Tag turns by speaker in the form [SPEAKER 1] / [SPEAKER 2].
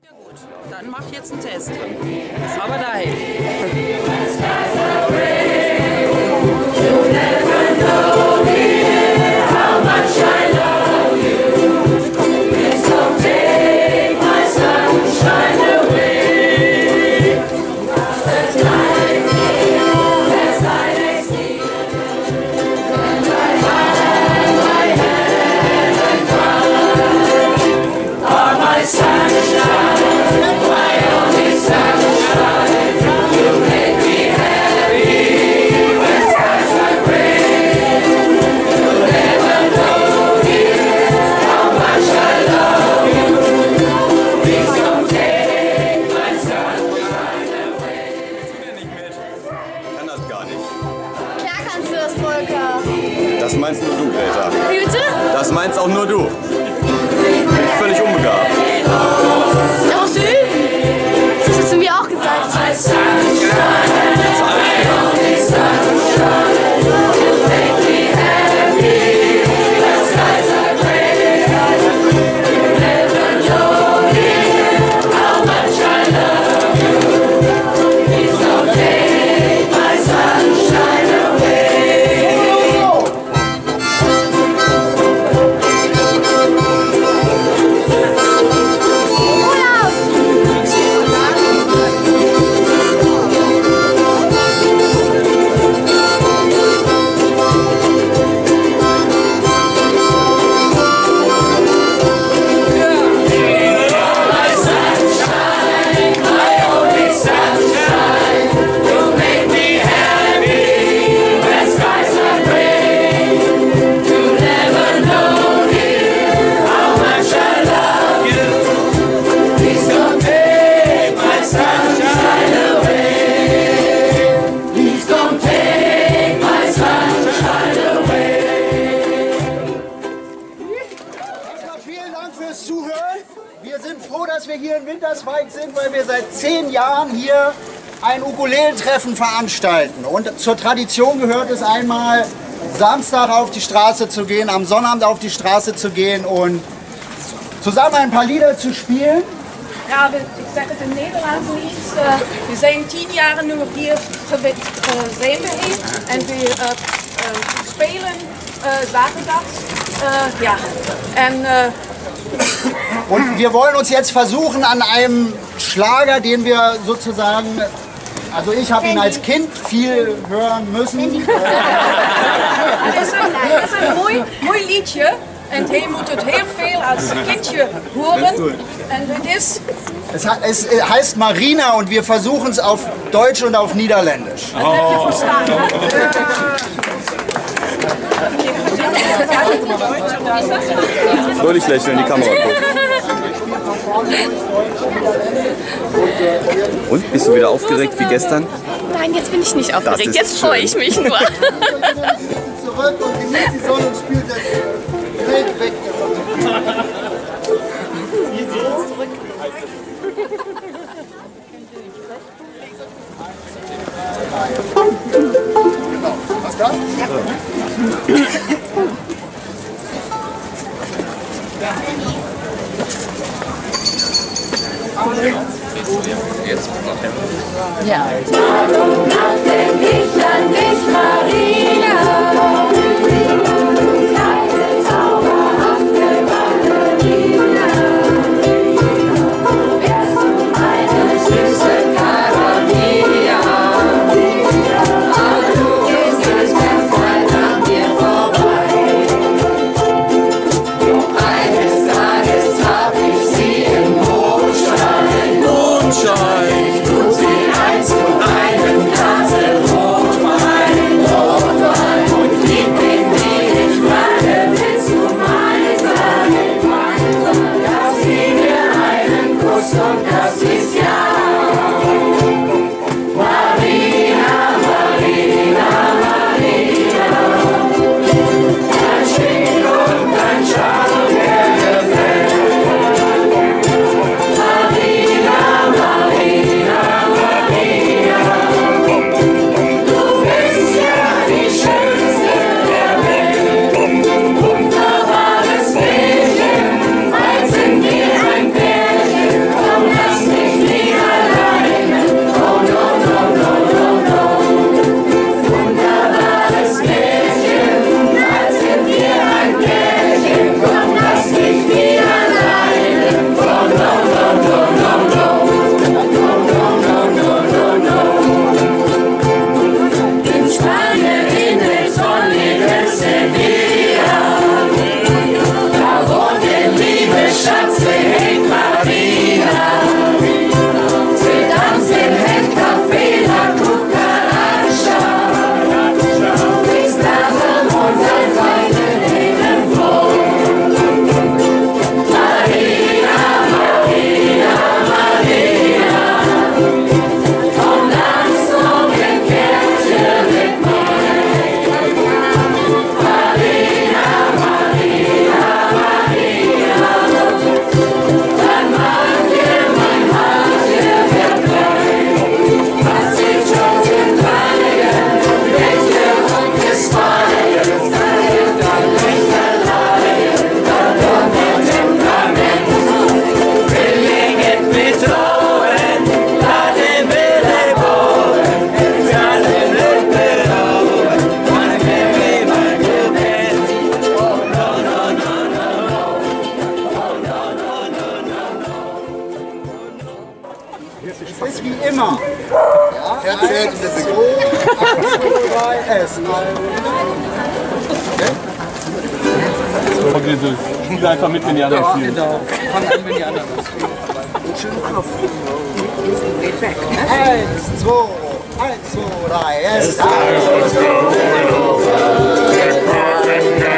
[SPEAKER 1] Gut, dann mach jetzt einen Test. Aber dahin.
[SPEAKER 2] Das meinst nur du, Greta.
[SPEAKER 3] Wie bitte?
[SPEAKER 2] Das meinst auch nur du. Ich bin völlig unbegabt.
[SPEAKER 3] Ja, was du? Das hast du mir auch gesagt.
[SPEAKER 4] Fürs Zuhören. Wir sind froh, dass wir hier in Winterswijk sind, weil wir seit 10 Jahren hier ein Ukulele-Treffen veranstalten. Und zur Tradition gehört es einmal, Samstag auf die Straße zu gehen, am Sonnabend auf die Straße zu gehen und zusammen ein paar Lieder zu spielen.
[SPEAKER 5] Ja, ik zeg het in Nederlands iets. We zijn 10 jaar nu hier zijn we hier en we spelen zaterdags. Ja, en
[SPEAKER 4] Und wir wollen uns jetzt versuchen an einem Schlager, den wir sozusagen, also ich habe ihn als Kind viel hören müssen.
[SPEAKER 5] het is een mooi liedje. En hij moet het heel veel als kindje horen. En het is...
[SPEAKER 4] Es heißt Marina und wir versuchen es auf Deutsch und auf Niederländisch.
[SPEAKER 5] Dat heb je verstaan.
[SPEAKER 2] Fröhlich lächeln in die Kamera gucken. Und, bist du wieder aufgeregt wie gestern?
[SPEAKER 3] Nein, jetzt bin ich nicht aufgeregt. Jetzt freue ich mich nur.
[SPEAKER 4] Zurück und genießt die Sonne und spielt das Feld weg. Genau. Was da? Ja.
[SPEAKER 2] Jetzt
[SPEAKER 3] Ja.
[SPEAKER 6] Tag und Nacht denk ich an dich, Marina. Kleine, zauberhafte Ballerina. Du wärst eine süße Caravilla. Aber du gehst durch den Wald an mir vorbei. Doch eines Tages traf ich sie im Mondschein. Ich lud sie ein zu einem Glas Rotwein und liebte
[SPEAKER 4] Ja, erzählt ein bisschen. 2, 3, S.
[SPEAKER 2] Spiele einfach mit, wenn die anderen spielen.
[SPEAKER 1] Genau. Fang an, wenn die anderen das spielen.
[SPEAKER 4] 1, 2, 3, S.